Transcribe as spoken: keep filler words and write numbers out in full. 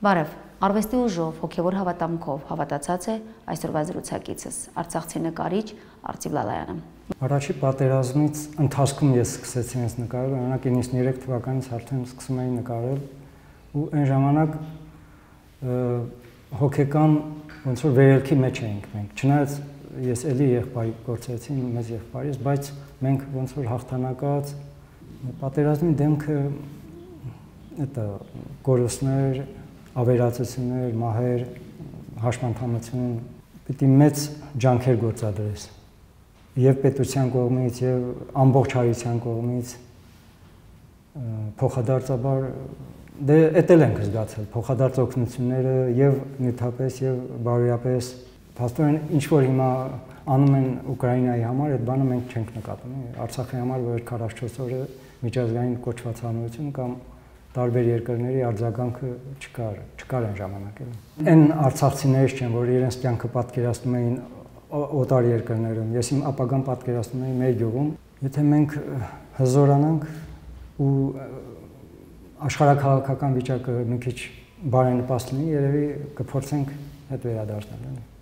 Բարև, արվեստի ուժով, հոգևոր հավատամքով հավատացած է այսօրվա զրուցակիցս, արցախցի նկարիչ Արծիվ Լալայանը։ Առաջի պատերազմից ընթացքում ես սկսեցի ինձ նկարել, օրինակ իննսուններեք թվականից արդեն սկսում էի նկարել ու այն ժամանակ հոգեկան ոնց որ վերելքի մեջ էինք մենք։ Չնայած ես էլի եղբայր գործեցի, մեծ եղբայրից, բայց մենք ոնց որ հաղթանակած պատերազմի դեմքը էտա կորուստներ, ավերածություններ, մահեր, հաշմանդամություն, պիտի մեծ ջանքեր գործադրես եւ պետության կողմից եւ ամբողջ հայության կողմից փոխադարձաբար դե էտել ենք զգացել փոխադարձ օգնությունները եւ նյութապես եւ բարոյապես փաստորեն ինչ որ հիմա անում են Ուկրաինայի համար այդ բանը մենք չենք նկատում Արցախի համար որ քառասունչորս օրը միջազգային կոչված հանրություն կամ տարբեր երկրների արձագանքը չկար, չկար այն ժամանակերում։ Այն արցախցիներից չեն, որ իրենց կյանքը պատկերացնում էին օտար երկրներում, ես իմ ապագան պատկերացնում էի մեր գյուղում, եթե մենք հզորանանք ու աշխարհաքաղաքական վիճակը մի քիչ բարենպաստ լինի, երևի կփորձենք հետ վերադարձնել։